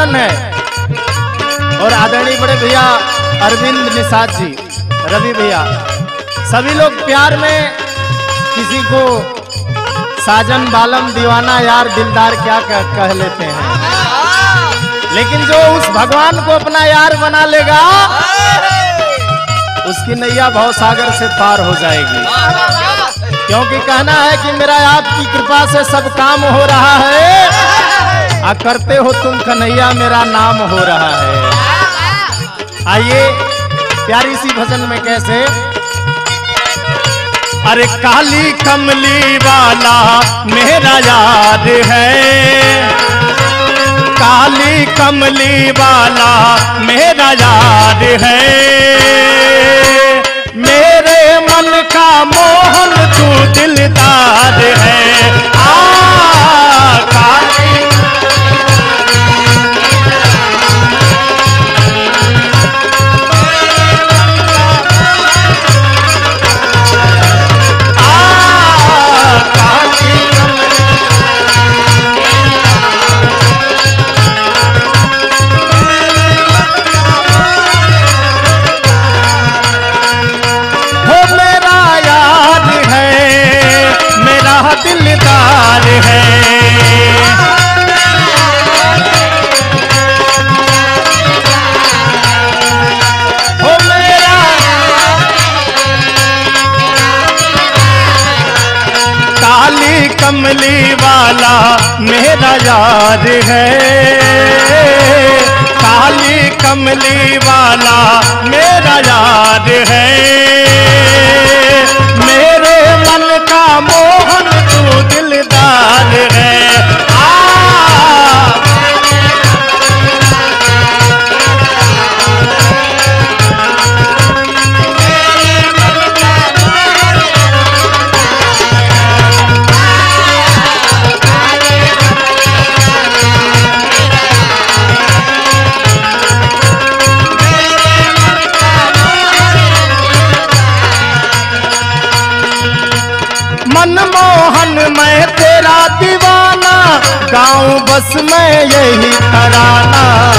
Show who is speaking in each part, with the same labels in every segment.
Speaker 1: भजन है और आदरणीय बड़े भैया अरविंद निषाद जी, रवि भैया, सभी लोग प्यार में किसी को साजन बालम दीवाना यार दिलदार क्या कह लेते हैं, लेकिन जो उस भगवान को अपना यार बना लेगा उसकी नैया भव सागर से पार हो जाएगी। क्योंकि कहना है कि मेरा आपकी कृपा से सब काम हो रहा है, आ करते हो तुम कन्हैया मेरा नाम हो रहा है। आइए प्यारी सी भजन में कैसे, अरे काली कमली वाला मेरा यार है, काली कमली वाला मेरा यार है, मेरे मन का मोहन तू दिलदार है। काली दिलदार है, हो मेरा काली कमली वाला मेरा यार है, काली कमली वाला मेरा यार है, मेरे मन का मोहन तू दिलदार है। मनमोहन मैं तेरा दीवाना, गाऊं बस मैं यही तराना,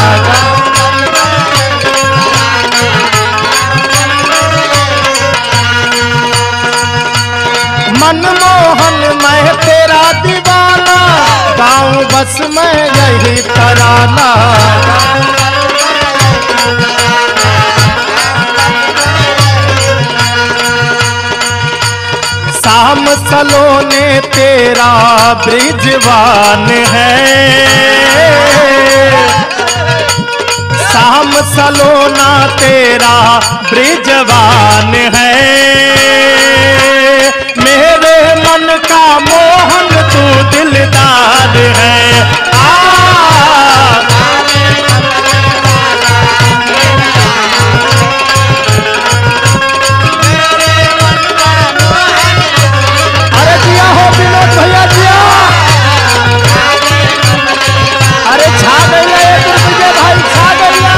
Speaker 1: मनमोहन मैं तेरा दीवाना, गाऊं बस मैं यही तराना, शाम सलोने तेरा ब्रिजवान है, शाम सलोना तेरा ब्रिजवान है, मेरे मन का मोहन तू दिलदार है। अरे छा गया विजय भाई, छा गया।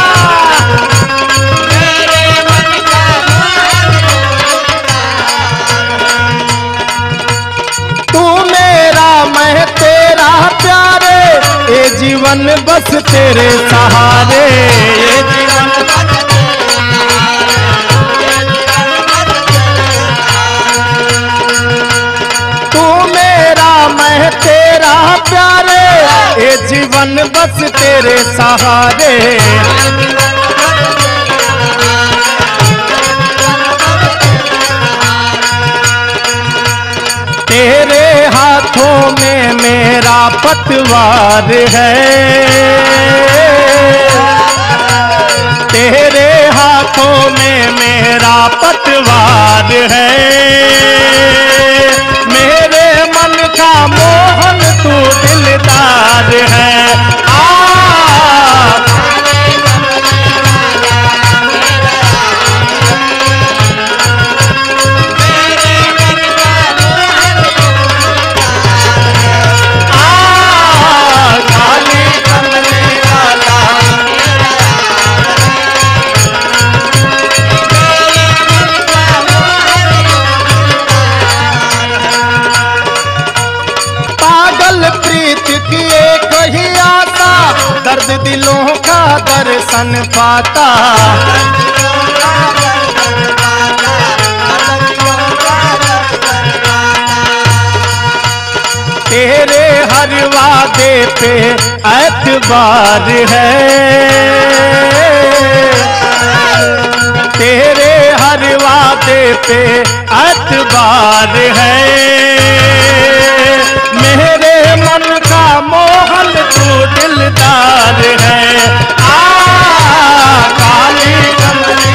Speaker 1: तू मेरा मैं तेरा प्यारे, ये जीवन बस तेरे सहारे, ये जीवन तू मेरा मैं तेरा प्यारे, ये जीवन बस तेरे सहारे, तेरे हाथों में मेरा पतवार है, तेरे हाथों में मेरा पतवार है, मेरे मन का मोहन तू दिलदार है। दर्शन पाता। तेरे हर वादे पे एतबार है, तेरे हर वादे पे एतबार है। मेरे मन का मोहन तू दिलदार है। काली कमली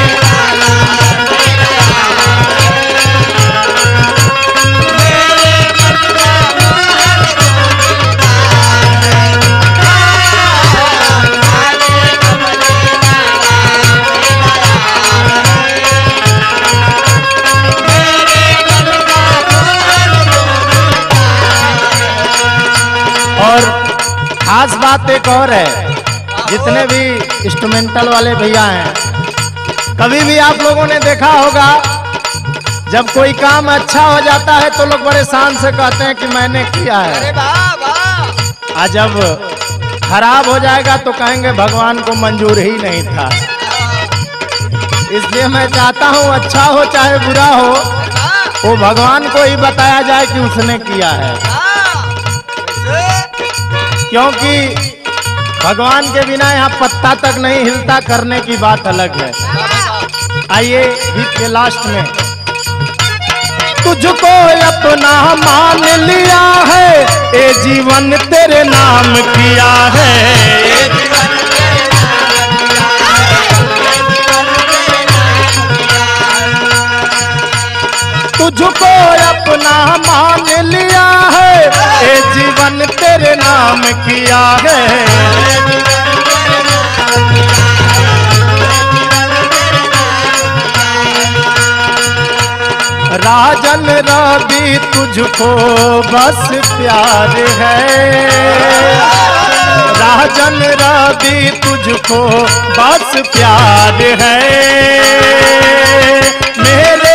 Speaker 1: और खास बात एक और है, जितने भी इंस्ट्रूमेंटल वाले भैया हैं, कभी भी आप लोगों ने देखा होगा जब कोई काम अच्छा हो जाता है तो लोग बड़े शान से कहते हैं कि मैंने किया है, और जब खराब हो जाएगा तो कहेंगे भगवान को मंजूर ही नहीं था। इसलिए मैं चाहता हूँ अच्छा हो चाहे बुरा हो, वो भगवान को ही बताया जाए कि उसने किया है, क्योंकि भगवान के बिना यहाँ पत्ता तक नहीं हिलता, करने की बात अलग है। आइए गीत के लास्ट में, तुझको अपना मान लिया है, ए जीवन तेरे नाम किया है। तुझको अपना मान लिया है, ए जीवन तेरे नाम किया है। राजन रवि तुझको बस प्यार है, राजन रवि तुझको बस प्यार है। मेरे